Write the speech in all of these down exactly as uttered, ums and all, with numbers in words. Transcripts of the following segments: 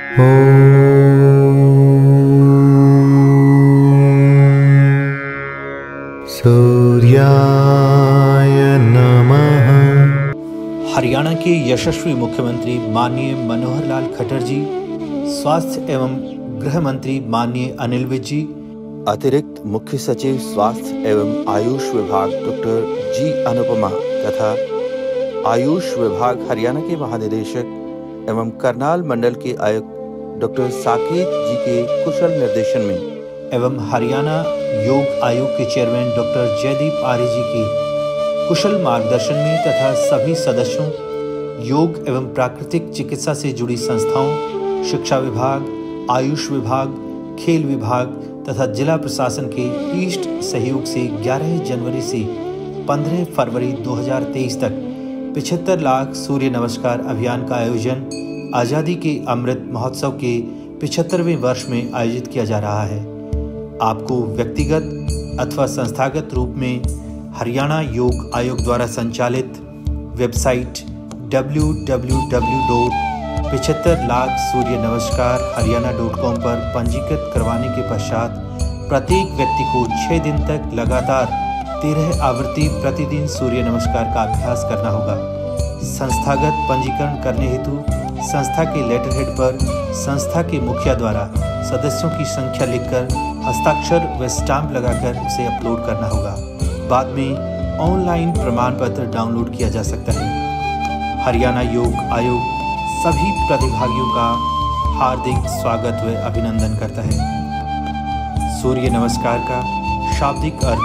सूर्याय नमः। हरियाणा के यशस्वी मुख्यमंत्री माननीय मनोहर लाल खट्टर जी, स्वास्थ्य एवं गृह मंत्री माननीय अनिल विज जी, अतिरिक्त मुख्य सचिव स्वास्थ्य एवं आयुष विभाग डॉक्टर जी अनुपमा तथा आयुष विभाग हरियाणा के महानिदेशक एवं करनाल मंडल के आयुक्त डॉक्टर साकेत जी के कुशल निर्देशन में एवं हरियाणा योग आयोग के चेयरमैन डॉक्टर जयदीप आर्य जी की कुशल मार्गदर्शन में तथा सभी सदस्यों, योग एवं प्राकृतिक चिकित्सा से जुड़ी संस्थाओं, शिक्षा विभाग, आयुष विभाग, खेल विभाग तथा जिला प्रशासन के इष्ट सहयोग से ग्यारह जनवरी से पंद्रह फरवरी दो हज़ार तेईस तक पचहत्तर लाख सूर्य नमस्कार अभियान का आयोजन आज़ादी के अमृत महोत्सव के पचहत्तरवें वर्ष में आयोजित किया जा रहा है। आपको व्यक्तिगत अथवा संस्थागत रूप में हरियाणा योग आयोग द्वारा संचालित website W W W dot पचहत्तर लाख सूर्य नमस्कार हरियाणा डॉट कॉम पर पंजीकृत करवाने के पश्चात प्रत्येक व्यक्ति को छः दिन तक लगातार तेरह आवृत्ति प्रतिदिन सूर्य नमस्कार का अभ्यास करना होगा। संस्थागत पंजीकरण करने हेतु संस्था के लेटर हेड पर संस्था के मुखिया द्वारा सदस्यों की संख्या लिखकर हस्ताक्षर व स्टाम्प लगाकर उसे अपलोड करना होगा। बाद में ऑनलाइन प्रमाण पत्र डाउनलोड किया जा सकता है। हरियाणा योग आयोग सभी प्रतिभागियों का हार्दिक स्वागत व अभिनंदन करता है। सूर्य नमस्कार का शाब्दिक अर्थ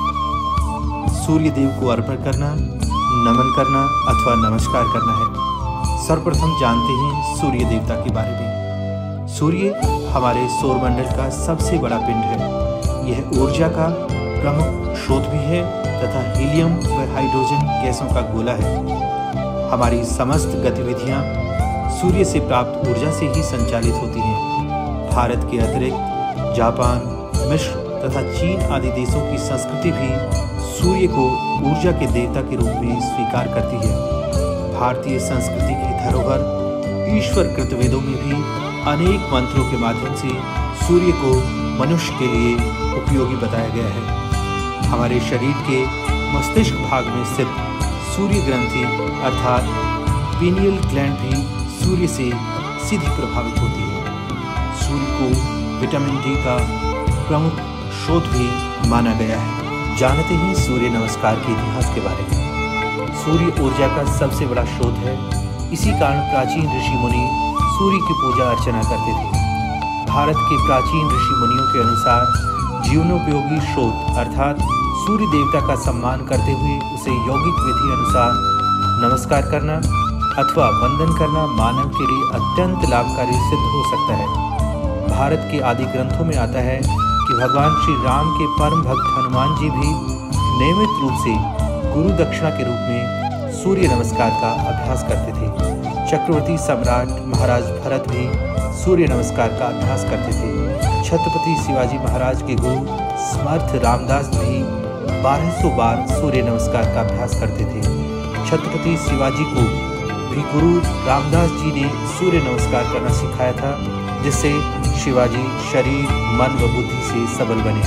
सूर्य देव को अर्पण करना, नमन करना अथवा नमस्कार करना है। सर्वप्रथम जानते हैं सूर्य देवता के बारे में। सूर्य हमारे सौरमंडल का सबसे बड़ा पिंड है। यह ऊर्जा का प्रमुख स्रोत भी है तथा हीलियम व हाइड्रोजन गैसों का गोला है। हमारी समस्त गतिविधियां सूर्य से प्राप्त ऊर्जा से ही संचालित होती हैं। भारत के अतिरिक्त जापान, मिस्र तथा चीन आदि देशों की संस्कृति भी सूर्य को ऊर्जा के देवता के रूप में स्वीकार करती है। भारतीय संस्कृति की धरोहर ईश्वर कृत वेदों में भी अनेक मंत्रों के माध्यम से सूर्य को मनुष्य के लिए उपयोगी बताया गया है। हमारे शरीर के मस्तिष्क भाग में स्थित सूर्य ग्रंथि अर्थात पीनियल ग्लैंड भी सूर्य से सीधी प्रभावित होती है। सूर्य को विटामिन डी का प्रमुख स्रोत भी माना गया है। जानते हैं सूर्य नमस्कार के इतिहास के बारे में। सूर्य ऊर्जा का सबसे बड़ा स्रोत है। इसी कारण प्राचीन ऋषि मुनि सूर्य की पूजा अर्चना करते थे। भारत के प्राचीन ऋषि मुनियों के अनुसार जीवनोपयोगी स्रोत अर्थात सूर्य देवता का सम्मान करते हुए उसे यौगिक विधि अनुसार नमस्कार करना अथवा वंदन करना मानव के लिए अत्यंत लाभकारी सिद्ध हो सकता है। भारत के आदि ग्रंथों में आता है कि भगवान श्री राम के परम भक्त हनुमान जी भी नियमित रूप से गुरु दक्षिणा के रूप में सूर्य नमस्कार का अभ्यास करते थे। चक्रवर्ती सम्राट महाराज भरत भी सूर्य नमस्कार का अभ्यास करते थे। छत्रपति शिवाजी महाराज के गुरु समर्थ रामदास भी बारह सौ बार सूर्य नमस्कार का अभ्यास करते थे। छत्रपति शिवाजी को भी गुरु रामदास जी ने सूर्य नमस्कार करना सिखाया था, जिससे शिवाजी शरीर, मन व बुद्धि से सबल बने।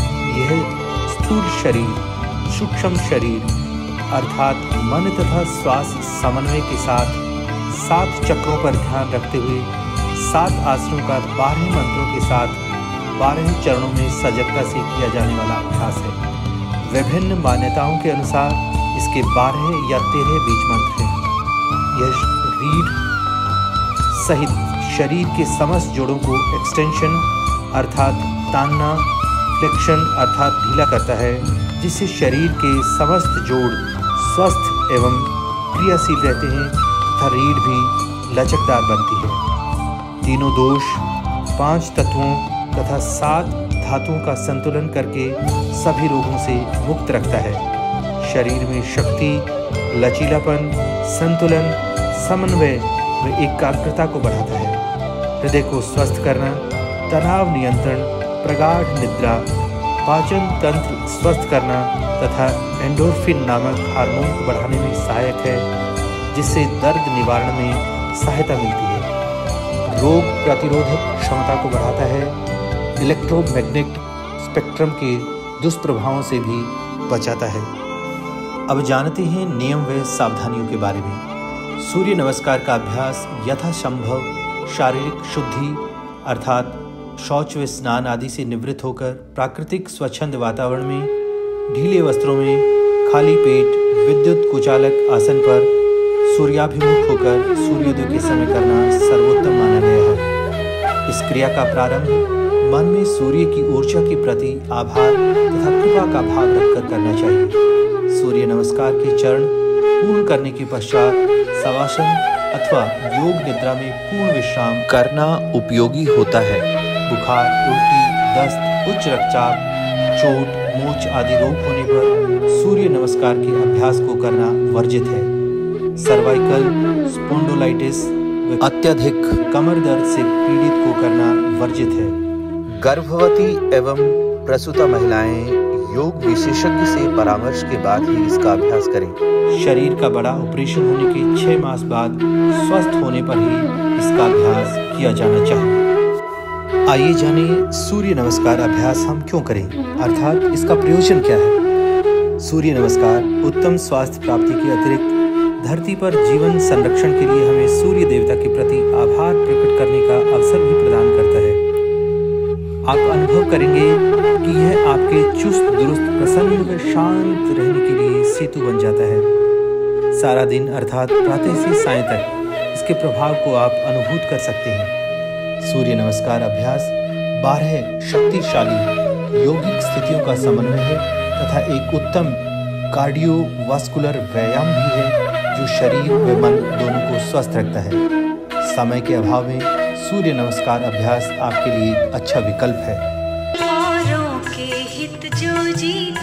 यह स्थूल शरीर, सूक्ष्म शरीर अर्थात मन तथा श्वास समन्वय के साथ सात चक्रों पर ध्यान रखते हुए सात आसनों का बारह मंत्रों के साथ बारह चरणों में सजगता से किया जाने वाला अभ्यास है। विभिन्न मान्यताओं के अनुसार इसके बारह या तेरह बीज मंत्र हैं। यह रीढ़ सहित शरीर के समस्त जोड़ों को एक्सटेंशन अर्थात तानना, फ्लेक्शन अर्थात ढीला करता है, जिससे शरीर के समस्त जोड़ स्वस्थ एवं क्रियाशील रहते हैं तथा रीढ़ भी लचकदार बनती है। तीनों दोष, पांच तत्वों तथा सात धातुओं का संतुलन करके सभी रोगों से मुक्त रखता है। शरीर में शक्ति, लचीलापन, संतुलन, समन्वय व एकाग्रता को बढ़ाता है। हृदय को स्वस्थ करना, तनाव नियंत्रण, प्रगाढ़ निद्रा, पाचन तंत्र स्वस्थ करना तथा एंडोर्फिन नामक हार्मोन को बढ़ाने में सहायक है, जिससे दर्द निवारण में सहायता मिलती है। रोग प्रतिरोधक क्षमता को बढ़ाता है, इलेक्ट्रोमैग्नेटिक स्पेक्ट्रम के दुष्प्रभावों से भी बचाता है। अब जानते हैं नियम व सावधानियों के बारे में। सूर्य नमस्कार का अभ्यास यथासंभव शारीरिक शुद्धि अर्थात शौच व स्नान आदि से निवृत्त होकर प्राकृतिक स्वच्छंद वातावरण में ढीले वस्त्रों में खाली पेट विद्युत कुचालक आसन पर सूर्याभिमुख होकर सूर्योदय के समय करना सर्वोत्तम माना गया है। इस क्रिया का प्रारंभ मन में सूर्य की ऊर्जा के प्रति आभार तथा कृपा का भाव रखकर करना चाहिए। सूर्य नमस्कार के चरण पूर्ण करने के पश्चात शवासन अथवा योग निद्रा में पूर्ण विश्राम करना उपयोगी होता है। बुखार, उल्टी, दस्त, उच्च रक्तचाप, चोट, मोच आदि रोग होने पर सूर्य नमस्कार के अभ्यास को करना वर्जित है। सर्वाइकल स्पोंडोलाइटिस व अत्यधिक कमर दर्द से पीड़ित को करना वर्जित है। गर्भवती एवं प्रसूता महिलाएं योग विशेषज्ञ से परामर्श के बाद ही इसका अभ्यास करें। शरीर का बड़ा ऑपरेशन होने के छह मास बाद स्वस्थ होने पर ही इसका अभ्यास किया जाना चाहिए। आइए जानें सूर्य नमस्कार अभ्यास हम क्यों करें, अर्थात इसका प्रयोजन क्या है। सूर्य नमस्कार उत्तम स्वास्थ्य प्राप्ति के अतिरिक्त धरती पर जीवन संरक्षण के लिए हमें सूर्य देवता के प्रति आभार प्रकट करने का अवसर भी प्रदान करता है। आप अनुभव करेंगे कि यह आपके चुस्त दुरुस्त प्रसन्न व शांत रहने के लिए सेतु बन जाता है। सारा दिन अर्थात प्रातः से सायं तक इसके प्रभाव को आप अनुभूत कर सकते हैं। सूर्य नमस्कार अभ्यास बारह शक्तिशाली यौगिक स्थितियों का समन्वय है तथा एक उत्तम कार्डियोवास्कुलर व्यायाम भी है जो शरीर व मन दोनों को स्वस्थ रखता है। समय के अभाव में सूर्य नमस्कार अभ्यास आपके लिए अच्छा विकल्प है। औरों के हित जो जी